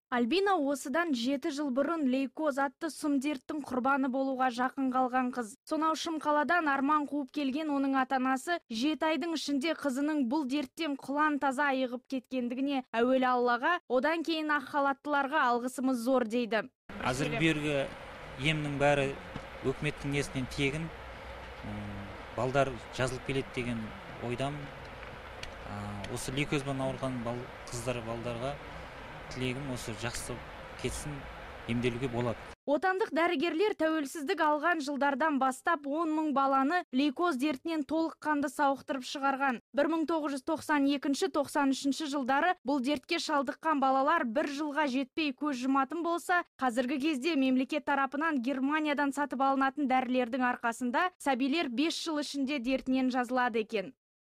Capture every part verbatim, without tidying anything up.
Альбина осыдан жеті жыл бұрын лейкоз атты сұм дерттің құрбаны болуға жақын қалған қыз. Сонау Шымқаладан арман қуып келген оның ата-анасы жеті айдың ішінде қызының бұл дерттен құлан таза айығып кеткендігіне әуелі Аллаға, одан кейін ақ халаттыларға алғысымыз зор дейді. Азыр бергі емнің бәрі өкіметтің несінен тегін, балдар жазылып келеді деген ойдам. Осы лейкозбен ауырған қыздар балдарға тілегім осы жақсы кетсін, емделуге болады. Отандық дәрігерлер тәуелсіздік алған жылдардан бастап он мың баланы лейкоз дертінен толыққанды сауықтырып шығарған. бір мың тоғыз жүз тоқсан екінші — тоқсан үшінші жылдары бұл дертке шалдыққан балалар бір жылға жетпей көз жұматын болса, қазіргі кезде мемлекет тарапынан Германиядан сатып алынатын дәрілердің арқасында сәбилер бес жыл ішінде дертінен жазылады екен.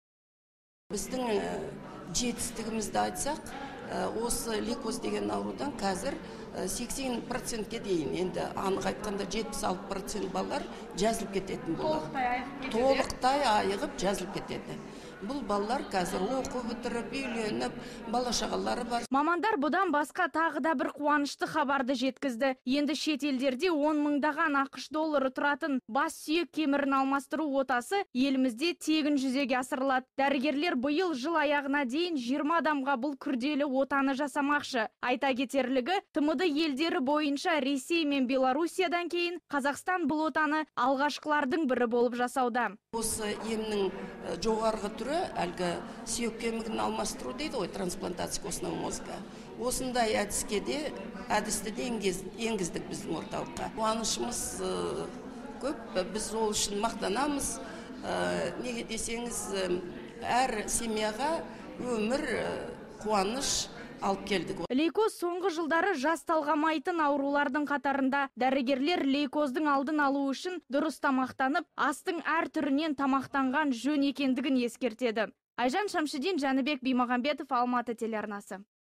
Біздің жетістігімізді айтсақ, осы лейкоз деген аурудан қазір сексен процентке дейін, енді анық айтқанда жетпіс алты процент балалар жазылып кететін болады. Толықтай айығып жазылып кетеді. Бұл балалар қазір оқу бітіріп, үйленіп, бала шағалары бар. Мамандар бұдан басқа тағы да бір қуанышты хабарды жеткізді. Енді шет елдерде он мыңдаған ақш доллары тұратын бас сүйек кемірін алмастыру отасы елімізде тегін жүзеге асырылады. Дәрігерлер биыл жыл аяғына дейін жиырма адамға бұл күрделі отаны жасамақшы. Айта кетерлігі, тмд елдері бойынша Ресей мен Белоруссиядан кейін Қазақстан бұл отаны алғашқылардың бірі болып жасауда. Осы емнің жоғарғы түрі әлгі сүйек кемігін алмастыру дейді ғой, трансплантация костного мозга. Осындай әдіске де әдісті де енгіздік біздің орталыққа. Қуанышымыз көп, біз ол үшін мақтанамыз. Неге десеңіз, әр семьяға өмір, қуаныш алып келдік. Лейкоз соңғы жылдары жас талғамайтын аурулардың қатарында. Дәрігерлер лейкоздың алдын алу үшін дұрыс тамақтанып, астың әр түрінен тамақтанған жөн екендігін ескертеді. Айжан Шамшидин, Жәнібек Бимағамбетов, Алматы телеарнасы.